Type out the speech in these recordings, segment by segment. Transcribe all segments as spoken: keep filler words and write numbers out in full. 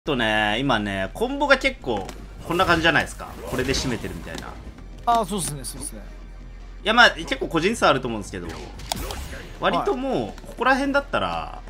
とね、今ね、コンボが結構こんな感じじゃないですか。これで締めてるみたいな。 ああ、そうですね、そうですね。 いや、まあ結構個人差あると思うんですけど、割ともうここら辺だったら、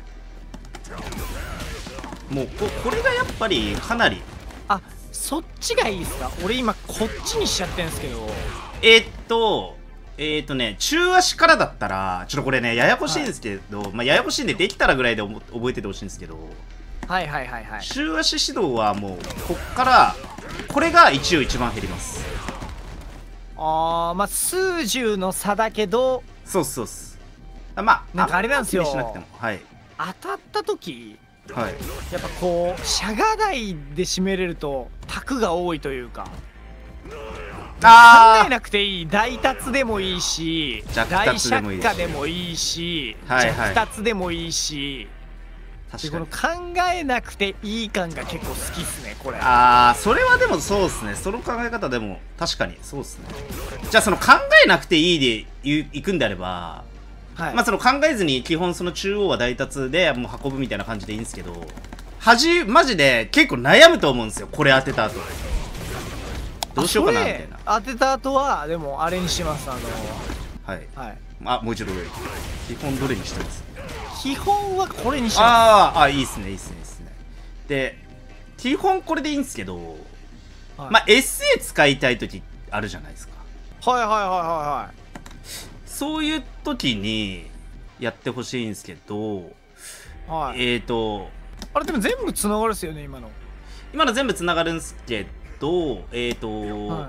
もう こ, これがやっぱりかなり。 あ、そっちがいいですか？俺今こっちにしちゃってんですけど。 えー、っとえー、っとね中足からだったらちょっとこれねややこしいんですけど、はい、まあややこしいんでできたらぐらいで覚えててほしいんですけど、 はいはいはいはい。 中足指導はもうこっからこれが一応一番減ります。 ああ、まあ数十の差だけど、 そうそうっす。まあなんかあれなんですよ、 しなくても、はい、 当たった時、 はい、 やっぱこうしゃが台で締めれると卓が多いというか、 あ考えなくていい、大達でもいいし、大釈迦でもいいし、弱達でもいいし、でこの考えなくていい感が結構好きっすね、これ。 ああ、それはでもそうっすね。その考え方でも確かにそうっすね。じゃあその考えなくていいでいくんであれば、はい、まあその考えずに基本その中央は大達でもう運ぶみたいな感じでいいんですけど、端マジで結構悩むと思うんですよ、これ当てた後どうしようかなみたいな。 当てた後はでもあれにします。あのー、はい、はい、あ、もう一度基本どれにしてます？ 基本はこれにします。 ああ、いいっすね、いいっすね、いいっすね。で基本これでいいんですけど、はい、まあ エスエー 使いたい時あるじゃないですか。 はいはいはいはいはい。 そういう時にやってほしいんですけど、 はい、 えっとあれでも全部つながるっすよね、今の。 今の全部つながるんですけど、えっと、はい、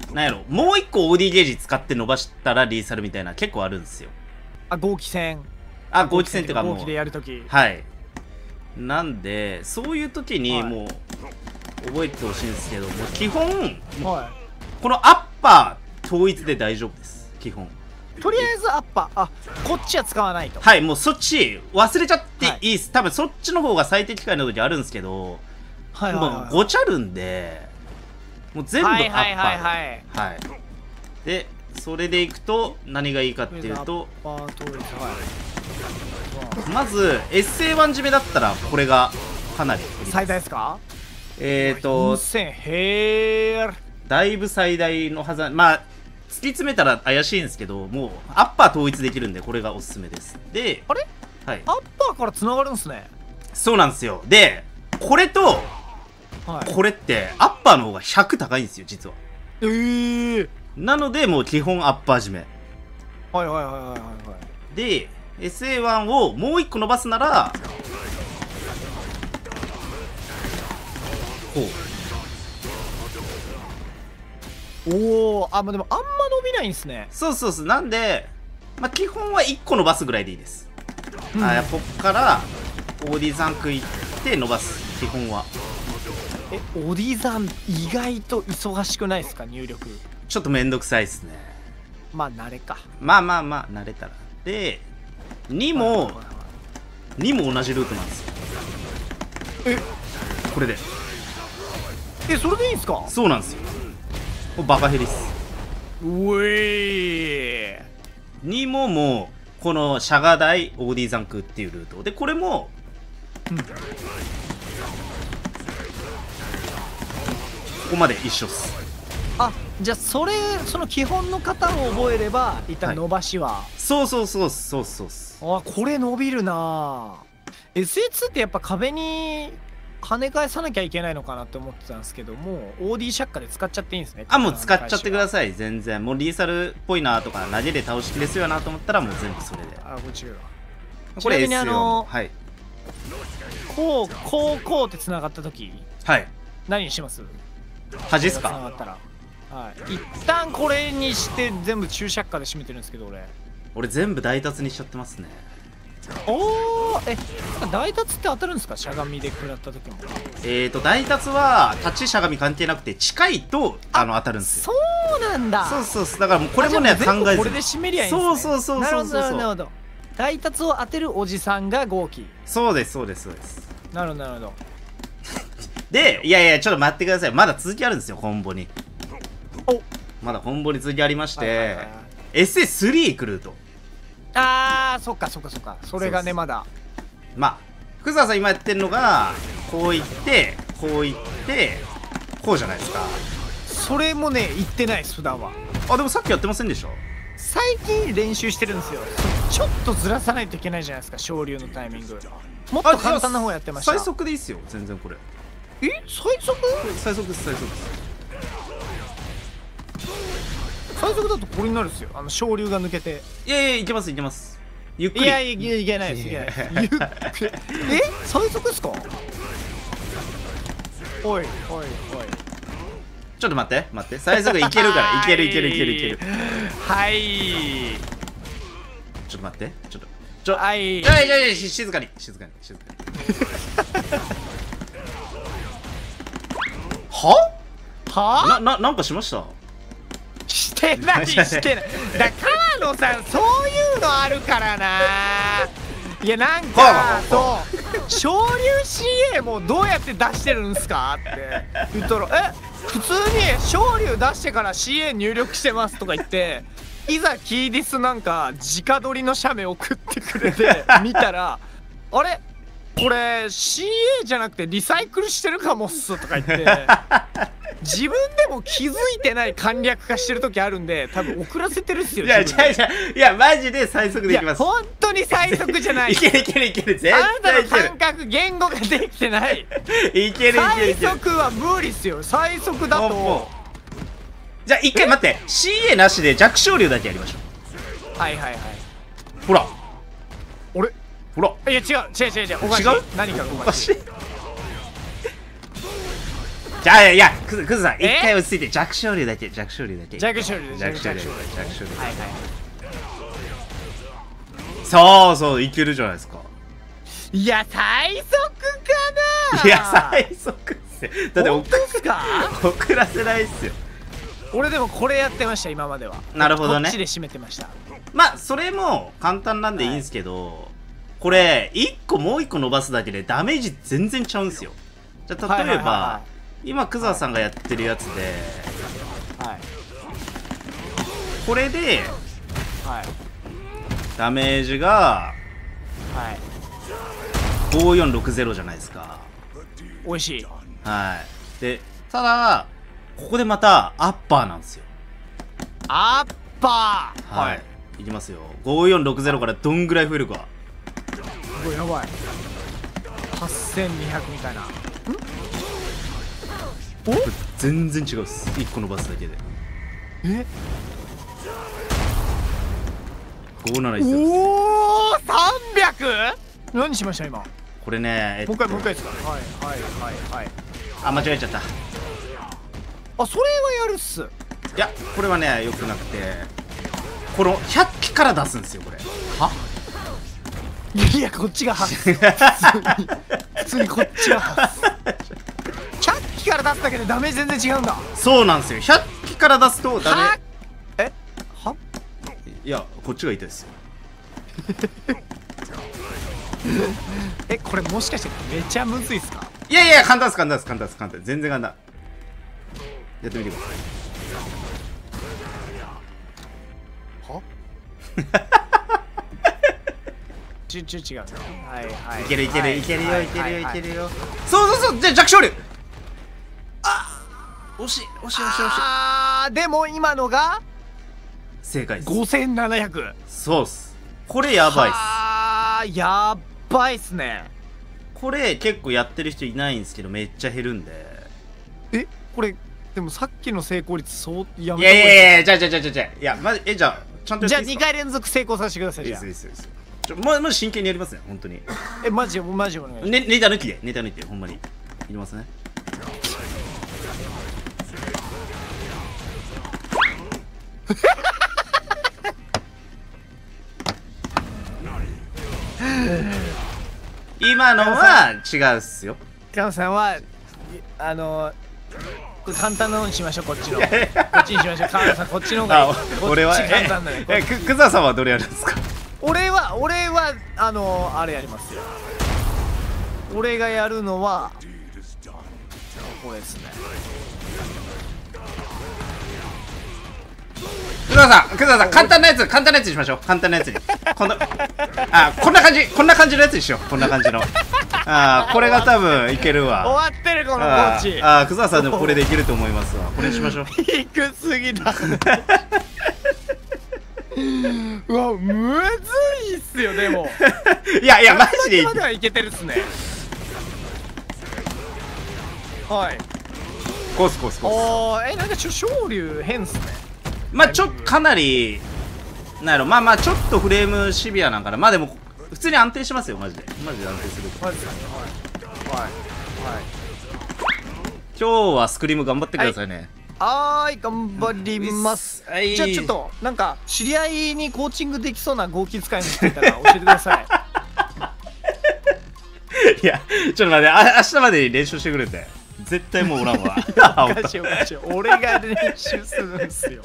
なんやろ、もう一個 オーディー ゲージ使って伸ばしたらリーサルみたいな結構あるんですよ。 あ、合気戦。 あ、合気戦っていうかもう合気でやるとき、 はい。なんでそういう時にもう覚えてほしいんですけど、もう基本、はい、このアッパー統一で大丈夫です。基本とりあえずアッパー、あ、こっちは使わないと。 はい、もうそっち忘れちゃっていいっす、はい、多分そっちの方が最適解の時あるんですけど、はいはいはいはい、もうごちゃるんでもう全部アッパーで、はいはいはいはい、はい、でそれでいくと何がいいかっていうと、まず エスエーワン 締めだったらこれがかなり最大ですか？ えっとへー、 だいぶ最大のはず。まあ突き詰めたら怪しいんですけど、もうアッパー統一できるんでこれがおすすめです。で、 あれ、はい、アッパーからつながるんですね。 そうなんですよ。でこれと、はい、これってアッパーの方がひゃく高いんですよ実は。 えー、 なのでもう基本アッパー締め。 はいはいはいはいはい。 で エスエーワン をもういっこ伸ばすならこう。 おお、あ、まあでもあんま伸びないんですね。 そうそうそう。なんで、まあ、基本はいっこ伸ばすぐらいでいいです。うん、あ、こっからオーディザンクいって伸ばす、基本は。 え、オーディザン意外と忙しくないですか、入力。 ちょっとめんどくさいですね。 まあ慣れか。 まあまあまあ慣れたら。でにもにも同じルートなんですよ。 え、 これでえ、それでいいんですか？ そうなんですよ。もうバカ減りっす。 うえー、 にももうこのシャガダイオーディザンクっていうルートで、これも、うん、ここまで一緒っす。 あ、じゃあそれ、その基本の型を覚えれば一旦伸ばしは、はい、 そうそうそうそうそうっす。 あ、これ伸びるな。 エスエーツー ってやっぱ壁に跳ね返さなきゃいけないのかなって思ってたんですけども、 オーディー シャッカーで使っちゃっていいんですね。 あ、もう使っちゃってください。全然もうリーサルっぽいなとか投げで倒しきれそうやなと思ったらもう全部それで。 あ、これ違うわ。 これ エスエーあのー、 はい、 こうこうこうってつながった時、 はい、 何にします？ 端っすか？ つながったら、はい、一旦これにして全部中シャッカーで締めてるんですけど、俺俺全部大達にしちゃってますね。 おお、え、大達って当たるんですか？しゃがみで食らった時も。 えーと大達は立ちしゃがみ関係なくて近いとあの当たるんですよ。 そうなんだ。 そうそうそう。だからもうこれもね考えずこれで締めりゃいいんですね。 そうそうそうそうそう。 なるほどなるほど。大達を当てるおじさんが合気。 そうですそうですそうです。 なるほどなるほど。 で、いやいやちょっと待ってください。まだ続きあるんですよ、コンボに。 お、 まだコンボに続きありまして、エスエースリー 来ると。 あー、そっかそっかそっか。それがね、まだまあ福沢さん今やってるのがこういってこういってこうじゃないですか。 それもね言ってないです普段は。 あでもさっきやってませんでした？ 最近練習してるんですよ。ちょっとずらさないといけないじゃないですか、昇竜のタイミング。もっと簡単な方やってました。 最速でいいっすよ全然これ。 え最速？ 最速です最速です。 最速だとこれになるっすよ、あの昇竜が抜けて。 いやいやいけますいけます。ゆっくり。 いやいやいけないですいけないです。ゆっくり。え最速っすか？おいおいおい。 ちょっと待って待って、最速いけるからいけるいけるいけるいける。 はい。 ちょっと待ってちょっとちょはいいやいやいや静かに静かに静かに。は？ は？ なななんかしました？ してないしてない。だから川野さんそういうのあるからな。いやなんかそう昇竜 シーエー もどうやって出してるんすかって言ったら、え普通に昇竜出してから シーエー 入力してますとか言って、いざキーディスなんか直撮りの写メ送ってくれて見たらあれこれ シーエー じゃなくてリサイクルしてるかもっすとか言って自分でも気づいてない簡略化してる時あるんで、多分遅らせてるっすよ。 いや違う違う、いやマジで最速でいきます。 本当に最速じゃない。 いけるいけるいける、絶対いける。 あなたの感覚言語ができてない。 いけるいけるいける。 最速は無理っすよ。最速だとじゃあ一回待って、 シーエー なしで弱小竜だけやりましょう。はいはいはい。 ほら俺ほら、 いや違う違う違う違う、おかしい。 違う、 何かおかしい。 じゃあいやクズクズさん一回落ち着いて、弱小竜だけ弱小竜だけ弱小竜弱小竜弱小竜。 はいはい。 そうそういけるじゃないですか。 いや最速かな。 いや最速っすよ。だって本当っすか？ 遅らせないっすよ。 俺でもこれやってました今までは。 なるほどね。 こっちで締めてました。 まあそれも簡単なんでいいんですけど、はい、これいっこもういっこ伸ばすだけでダメージ全然ちゃうんですよ。じゃあ例えば今クザさんがやってるやつで、はい、これで、はい、ダメージが、はい、ごーよんろくゼロじゃないですか。 美味しい。 はい。でただここでまたアッパーなんですよ。 アッパー、はい、はい、いきますよ。ごーよんろくゼロからどんぐらい増えるか。 これやばい。はっせんにひゃくみたいな。んお全然違うっす。いっこ伸ばすだけで。 えごーなないちゼロ。 おお さんびゃく？ 何しました今これね、 えっと、もう一回もう一回ですか。はいはいはいはい。 あ間違えちゃった。 あそれはやるっす。 いやこれはねよくなくて、このひゃっきから出すんですよこれ。はいやこっちが発す。普通にこっちが発す。ひゃっきから出すだけでダメージ全然違うんだ。 そうなんですよ。ひゃっきから出すとダメ。 えはいやこっちが痛いですよ。 えこれもしかしてめちゃむずいっすか？ いやいや簡単です簡単です簡単です簡単です。全然簡単。やってみてください。 はちゅちゅ違う。はいはい。 いけるいけるいけるよいけるよいけるよ。そうそうそう、じゃあ弱小竜。あ惜しい惜しい惜しい惜しい。 あーでも今のが正解です。 ごせんななひゃく。 そうっす。これやばいっす。 あーやばいっすね。 これ結構やってる人いないんですけどめっちゃ減るんで。 えこれでもさっきの成功率そうやめた方がいい。いやいやいやじゃあじゃあじゃあじゃあいやまじえじゃあちゃんとやっていいですか？じゃあにかい連続成功させてください。じゃあいいですいいですいいです。 ちょままじ真剣にやりますね本当に。 えマジマジお願いします。 ねネタ抜きでネタ抜きでほんまにいきますね。今のは違うっすよ。 カムさんはあの簡単なのにしましょう。こっちのこっちにしましょう。カムさんこっちの方がいい。 俺は簡単だね。 えくクザさんはどれやるんですか？ 俺は俺はあのあれやりますよ。俺がやるのはこれですね。 クザさんクザさん簡単なやつ簡単なやつにしましょう。簡単なやつにこんなあこんな感じこんな感じのやつにしよう。こんな感じのああこれが多分いけるわ。 終わってるこのコーチ。 ああ久沢さんでもこれできると思いますわ。これにしましょう。 低すぎだうわむずいっすよ。でもいやいやマジでまではいけてるっすね。はい。 コースコースコース。 おー、えなんかちょ昇竜変っすね。 まあちょっとかなりなんやろ、まあまあちょっとフレームシビアなんかな。まあでも普通に安定しますよマジで。マジで安定する。 マジで。はいはいはい。 今日はスクリーム頑張ってくださいね。 はい、頑張ります。はい、じゃあちょっとなんか知り合いにコーチングできそうな合気使いの人いたら教えてください。 いやちょっと待って、あ明日までに練習してくれて。絶対もうおらんわ。 おかしいおかしい。俺が練習するんですよ。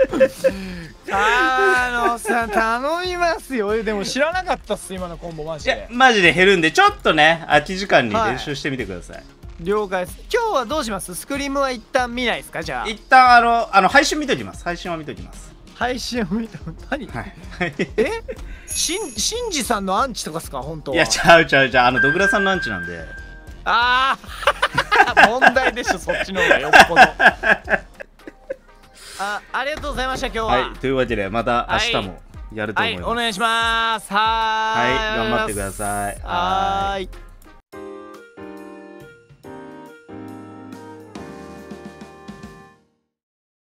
あのさん頼みますよ。でも知らなかったっす今のコンボマジで。 いやマジで減るんでちょっとね空き時間に練習してみてください。はい、 了解です。今日はどうします？スクリームは一旦見ないですか？じゃあ一旦あのあの配信見ときます。配信は見ときます。 配信を見た何？はい、えしんしんじさんのアンチとかっすか本当は？ いやちゃうちゃうちゃう、あのドグラさんのアンチなんで。 ああ問題でしょそっちの方がよっぽど。あありがとうございました今日は。 はいというわけでまた明日もやると思います。 はい、はい、お願いします。はーい。はい頑張ってください。 はーい。